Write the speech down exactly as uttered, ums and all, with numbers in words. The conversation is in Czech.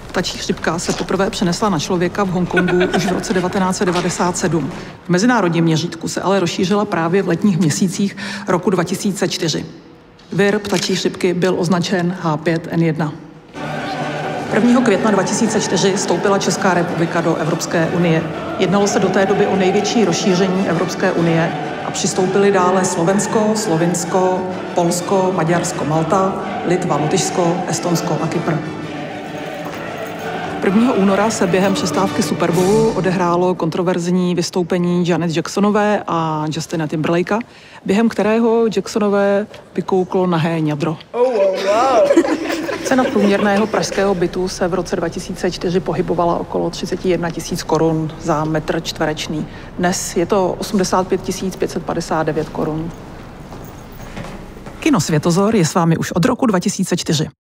Ptačí chřipka se poprvé přenesla na člověka v Hongkongu už v roce devatenáct set devadesát sedm. V mezinárodním měřítku se ale rozšířila právě v letních měsících roku dva tisíce čtyři. Vir ptačí chřipky byl označen H pět N jedna. prvního května dva tisíce čtyři vstoupila Česká republika do Evropské unie. Jednalo se do té doby o největší rozšíření Evropské unie a přistoupili dále Slovensko, Slovinsko, Polsko, Maďarsko, Malta, Litva, Lotyšsko, Estonsko a Kypr. prvního února se během přestávky Super Bowlu odehrálo kontroverzní vystoupení Janet Jacksonové a Justina Timberlakea, během kterého Jacksonové vykouklo nahé ňadro. Oh, wow. Cena průměrného pražského bytu se v roce dva tisíce čtyři pohybovala okolo třicet jedna tisíc korun za metr čtvereční. Dnes je to osmdesát pět tisíc pět set padesát devět korun. Kino Světozor je s vámi už od roku dva tisíce čtyři.